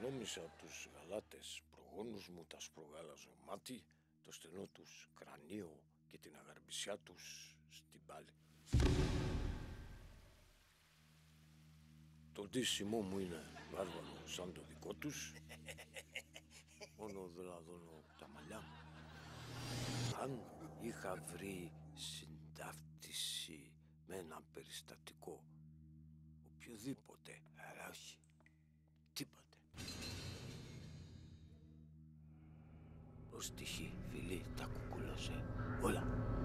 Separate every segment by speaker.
Speaker 1: Νόμισα τους γαλάτες προγόνους μου τα σπρογάλαζο μάτι, το στενό τους κρανίο και την αγαρμπησιά τους στην πάλη. Το ντύσιμό μου είναι βάρβαρο σαν το δικό τους, μόνο δολαδώνω τα μαλλιά μου. Αν είχα βρει συντάφτιση με ένα περιστατικό, οποιοδήποτε, αλλά όχι τίποτε. Ως τυχή, φίλοι, τα κουκούλωσε όλα.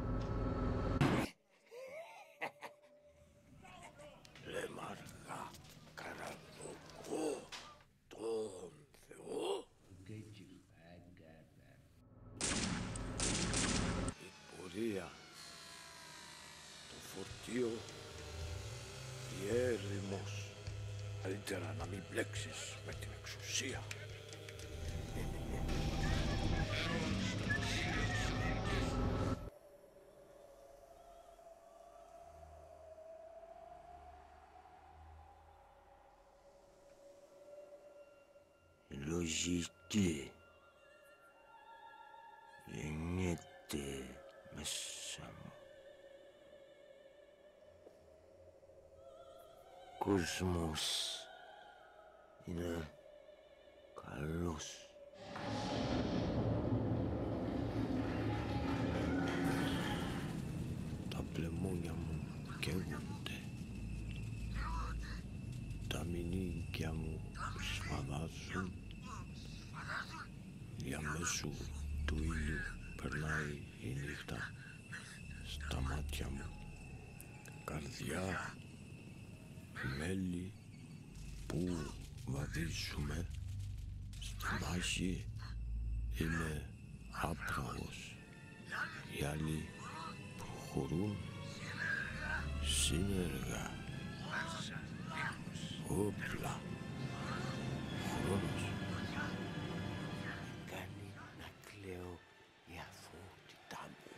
Speaker 1: Λέμε αργά, Καραδοκό, τον Θεό. Η πορεία, το φορτίο, η έρημος. Καλύτερα να μην μπλέξεις με την εξουσία. Λογική γεννιέται μέσα μου. Κόσμος είναι καλός. Τα πλεμόνια μου καίγονται. Τα μηνύκια μου σφαδάζουν. Διαμέσου του ήλιου περνάει η νύχτα στα μάτια μου. Καρδιά, μέλη που βαδίζουμε στη μάχη, είμαι άπραγος. Οι άλλοι προχωρούν σύνεργα. Όπλα. Χρόνος κάνει να κλαίω η αθωότητά μου.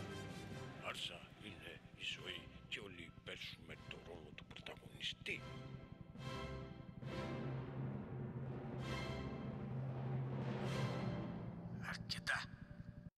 Speaker 1: Άρσα είναι η ζωή και όλοι παίζουμε το ρόλο του πρωταγωνιστή.